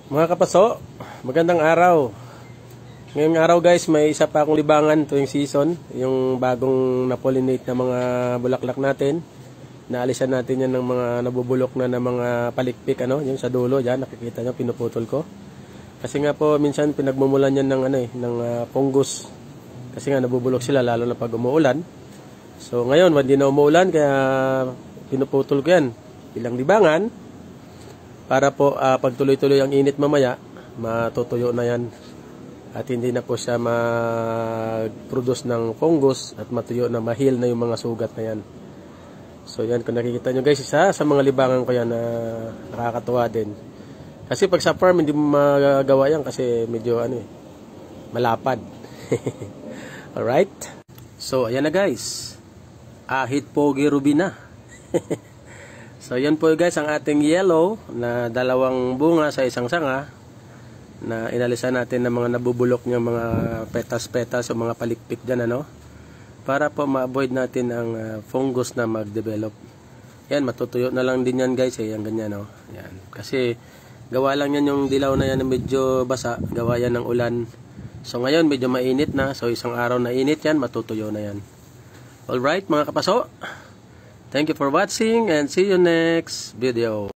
Mga kapaso, magandang araw. Ngayong araw guys, may isa pa akong libangan tuwing season. Yung bagong na-pollinate na mga bulaklak natin. Naalisan natin yan ng mga nabubulok na ng mga palikpik. Yung sa dulo dyan, nakikita nyo, pinuputol ko. Kasi nga po, minsan pinagmumulan yan ng fungus. Kasi nga nabubulok sila, lalo na pag umuulan. So ngayon, hindi na umuulan, kaya pinuputol ko yan. Bilang libangan. Para po pag tuloy-tuloy ang init mamaya, matutuyo na yan. At hindi na po siya mag-produce ng fungus at matuyo na mahil na yung mga sugat na yan. So yan, kung nakikita nyo guys, isa sa mga libangan ko yan na nakakatuwa din. Kasi pag sa farm, hindi mo magagawa yan kasi medyo malapad. Alright? So ayan na guys. Ahit pogi rubina. So yan po guys ang ating yellow na dalawang bunga sa isang sanga na inalisan natin ng mga nabubulok ng mga petas-petas o mga palikpik dyan para po ma-avoid natin ang fungus na mag-develop. Yan, matutuyo na lang din yan guys yan ganyan Yan. Kasi gawa lang yan yung dilaw na yan na medyo basa, gawa yan ng ulan. So ngayon medyo mainit na, so isang araw na init yan, matutuyo na yan. Alright mga kapaso, thank you for watching and see you next video.